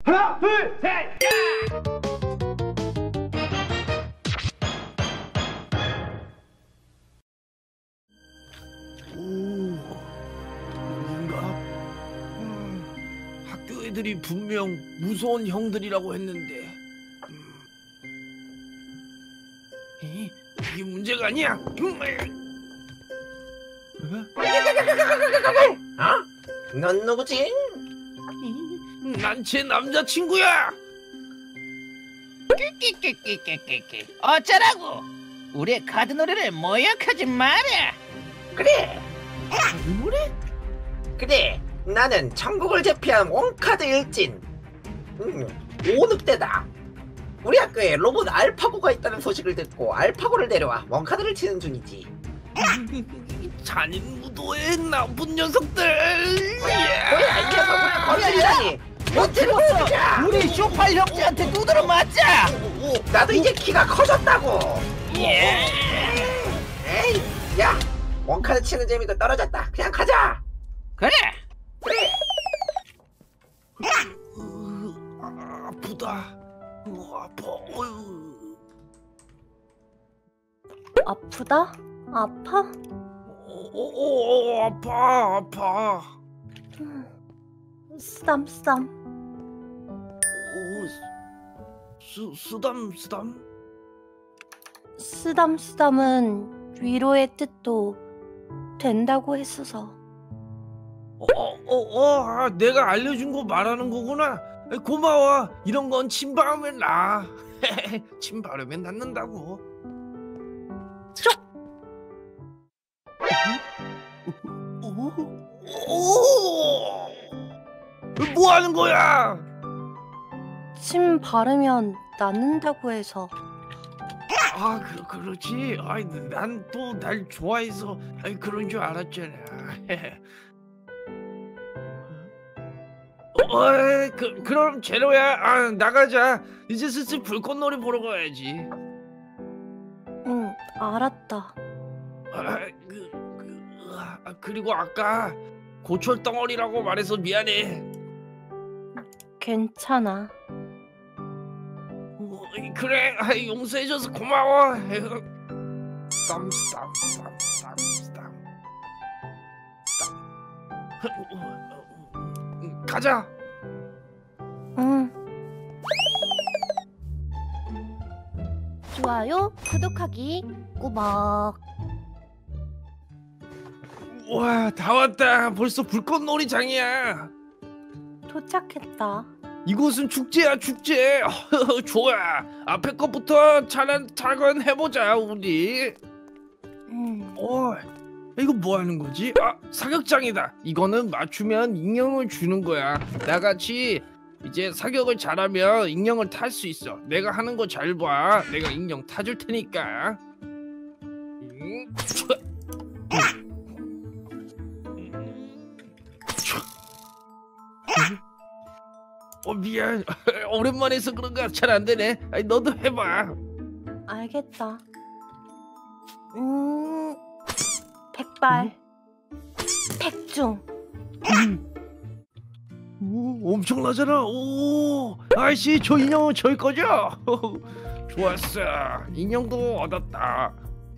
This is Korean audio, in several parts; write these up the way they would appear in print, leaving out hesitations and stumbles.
하나, 둘, 셋. 오, 여긴가? 학교 애들이 분명 무서운 형들이라고 했는데, 이게 문제가 아니야. 넌 누구지? 난 제 남자친구야. 어쩌라고? 우리의 카드 놀이를 모욕하지 마라. 그래 노래? 그래 나는 천국을 제패한 원카드 일진 오늑대다. 우리 학교에 로봇 알파고가 있다는 소식을 듣고 알파고를 데려와 원카드를 치는 중이지. 잔인무도의 나쁜 녀석들. 뭐야 이 녀석 우리 건드리다니. 못해로 쓰자. 우리 쇼팔 형제한테 두드러 맞자. 나도 이제 키가 커졌다고. 예. 에이 야 원카드 치는 재미도 떨어졌다. 그냥 가자. 그래. 그래. 아프다. 아파. 아프다? 아파? 아파. 쓰담쓰담. 쓰담. 쓰담쓰담은 위로의 뜻도 된다고 했어서. 내가 알려준 거 말하는 거구나. 고마워. 이런 건 침 바르면 나. 침 바르면 낫는다고. 뭐 하는 거야? 침 바르면 낫는다고 해서. 그렇지. 난 또 날 좋아해서 그런 줄 알았잖아. 그럼 제로야, 나가자. 이제 슬슬 불꽃놀이 보러 가야지. 응, 알았다. 그리고 아까 고철 덩어리라고 말해서 미안해. 괜찮아. 그래, 용서해줘서 고마워. 스탐. 가자. 응. 좋아요, 구독하기 꾸벅. 와, 다 왔다. 벌써 불꽃놀이장이야. 도착했다. 이곳은 축제야, 축제. 좋아. 앞에 것부터 차근차근 해보자, 우리. 이거 뭐 하는 거지? 사격장이다. 이거는 맞추면 인형을 주는 거야. 나같이 이제 사격을 잘하면 인형을 탈 수 있어. 내가 하는 거 잘 봐. 내가 인형 타줄 테니까. 미안. 오랜만에 해서 그런가 잘 안 되네. 너도 해봐. 알겠다. 백발. 백중. 오, 엄청나잖아. 오, 아이씨, 저 인형은 저희 거죠? 좋았어. 인형도 얻었다.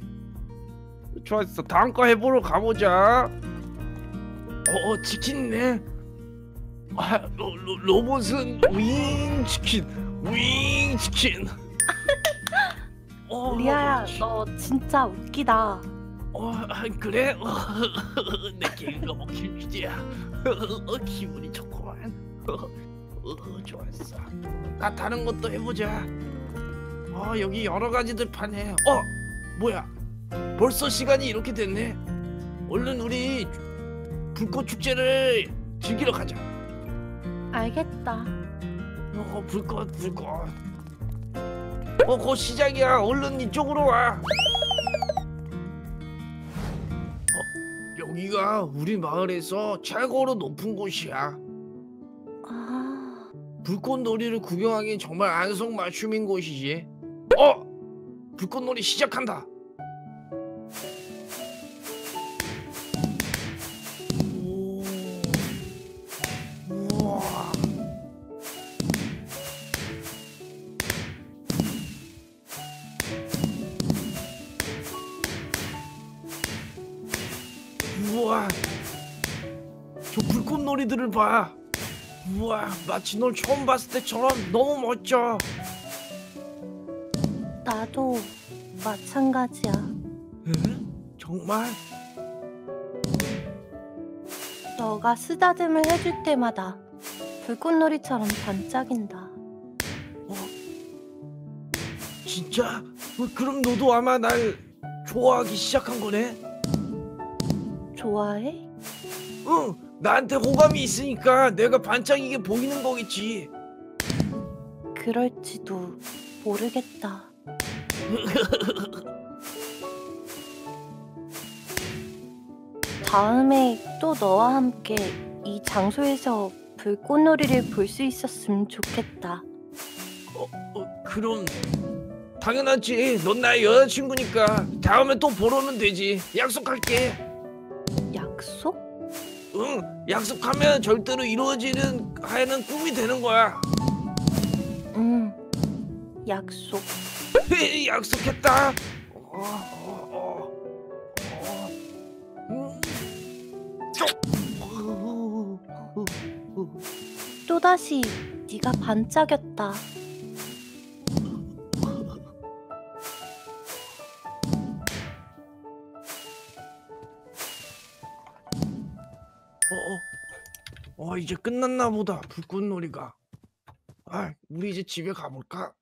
좋았어. 다음 거 해보러 가보자. 치킨이네. 로봇은 윙치킨. 리아야, 그렇지. 너 진짜 웃기다. 그래? 내 개그가 먹힐 줄이야. 기분이 좋구만. 좋았어. 다른 것도 해보자. 여기 여러 가지들 파네. 뭐야? 벌써 시간이 이렇게 됐네. 얼른 우리 불꽃 축제를 즐기러 가자. 알겠다. 불꽃. 곧 시작이야. 얼른 이쪽으로 와. 여기가 우리 마을에서 최고로 높은 곳이야. 불꽃놀이를 구경하기 정말 안성맞춤인 곳이지. 불꽃놀이 시작한다. 우와. 불꽃놀이들을 봐. 우와, 마치 널 처음 봤을 때처럼 너무 멋져. 나도 마찬가지야. 응? 정말? 너가 쓰다듬을 해줄 때마다 불꽃놀이처럼 반짝인다. 진짜? 그럼 너도 아마 날 좋아하기 시작한 거네? 좋아해? 응, 나한테 호감이 있으니까 내가 반짝이게 보이는 거겠지. 그럴지도 모르겠다. 다음에 또 너와 함께 이 장소에서 불꽃놀이를 볼 수 있었으면 좋겠다. 그럼 당연하지. 넌 나의 여자친구니까 다음에 또 보러 오면 되지. 약속할게. 약속? 응, 약속하면 절대로 이루어지는 하얀 꿈이 되는 거야. 응, 약속. 약속했다. 또다시 네가 반짝였다. 이제 끝났나 보다. 불꽃놀이가. 우리 이제 집에 가볼까?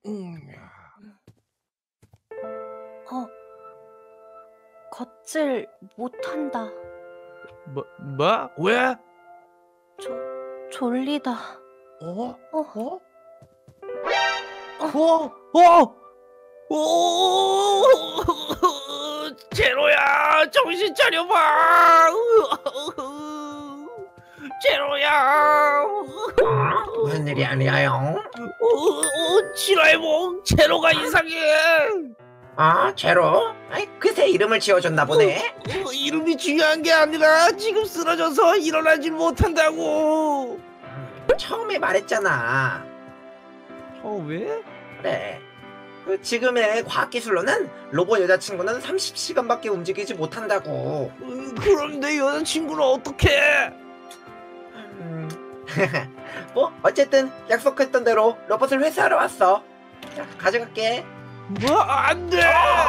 걷질 못한다. 뭐? 왜? 졸리다. 어? 어. 제로야, 정신 차려봐. 제로야. 무슨 일이 아니야요? 지라이몽, 제로가 이상해. 아, 제로? 아이, 그새 이름을 지어줬나 보네. 이름이 중요한 게 아니라 지금 쓰러져서 일어나질 못한다고. 처음에 말했잖아. 왜? 그래. 지금의 과학기술로는 로봇 여자친구는 30시간밖에 움직이지 못한다고. 그럼 내 여자친구는 어떡해? 뭐 어쨌든 약속했던 대로 로봇을 회수하러 왔어. 자, 가져갈게. 안 돼!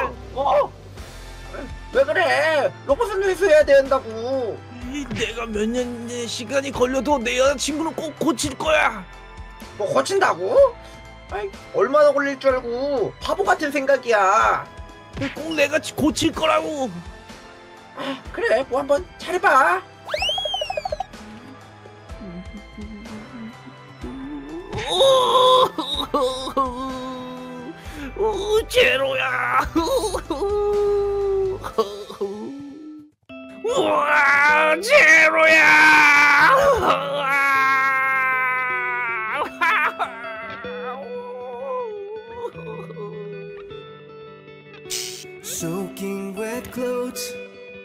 왜 그래? 로봇은 회수해야 된다고. 내가 몇 년의 시간이 걸려도 내 여자친구는 꼭 고칠 거야. 뭐 고친다고? 아이, 얼마나 걸릴 줄 알고. 바보 같은 생각이야. 꼭 내가 고칠 거라고. 그래, 뭐 한번 잘해봐. 제로야. 우와, 제로야. Soaking wet clothes,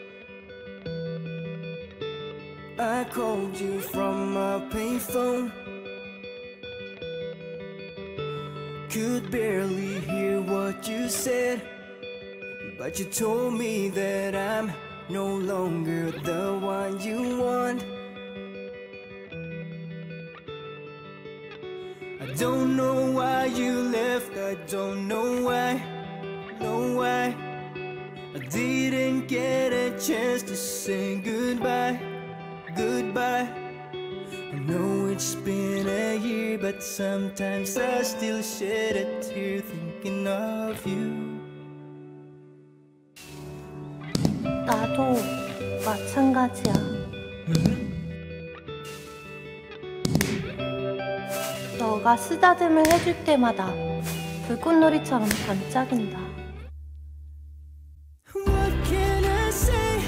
I called you from my payphone. Could barely hear what you said, but you told me that I'm no longer the one you want. I don't know why you left, I don't know why, I didn't get a chance to say goodbye. I know it's been a year, but sometimes I still shed a tear thinking of you. 나도 마찬가지야. 너가 쓰다듬을 해줄 때마다 불꽃놀이처럼 반짝인다. What can I say?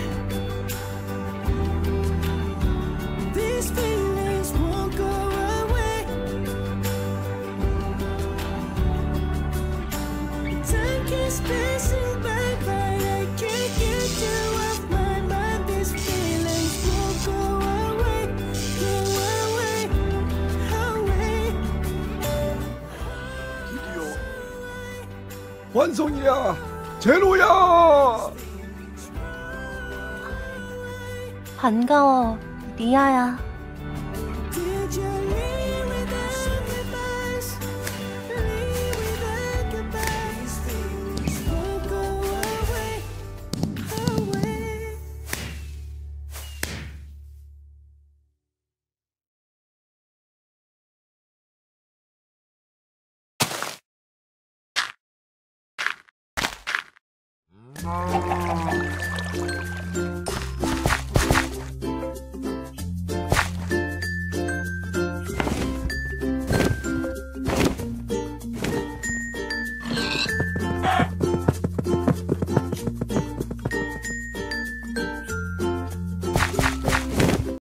These feelings won't go away. Time keeps passing by, but I can't get you off my mind. These feelings won't go away, away. 드디어 완성이야. 제로야. 반가워, 리아야.